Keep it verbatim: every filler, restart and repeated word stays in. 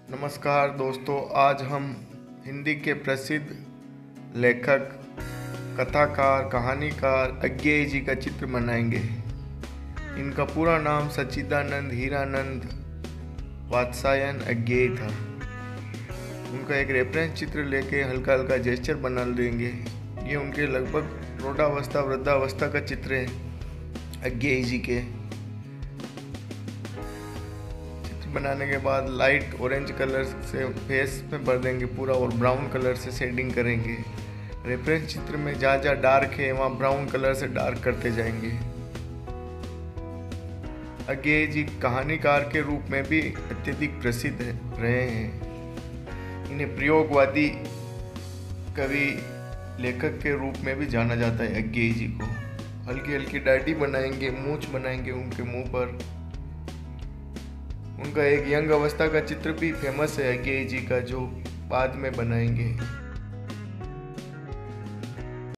नमस्कार दोस्तों, आज हम हिंदी के प्रसिद्ध लेखक, कथाकार, कहानीकार अज्ञेय जी का चित्र बनाएंगे। इनका पूरा नाम सच्चिदानंद हीरानंद वात्स्यायन अज्ञेय था। उनका एक रेफरेंस चित्र लेके हल्का हल्का जेस्चर बना लेंगे। ये उनके लगभग प्रौढ़ावस्था वृद्धावस्था का चित्र है अज्ञेय जी के। बनाने के बाद लाइट ऑरेंज कलर से फेस में भर देंगे पूरा और ब्राउन कलर से शेडिंग करेंगे। रेफरेंस चित्र में जहाँ जहाँ डार्क है वहाँ ब्राउन कलर से डार्क करते जाएंगे। अज्ञेय जी कहानीकार के रूप में भी अत्यधिक प्रसिद्ध रहे हैं। इन्हें प्रयोगवादी कवि लेखक के रूप में भी जाना जाता है। अज्ञेय जी को हल्की हल्की दाढ़ी बनाएंगे, मूंछ बनाएंगे उनके मुंह पर। उनका एक यंग अवस्था का चित्र भी फेमस है अज्ञेय जी का, जो बाद में बनाएंगे।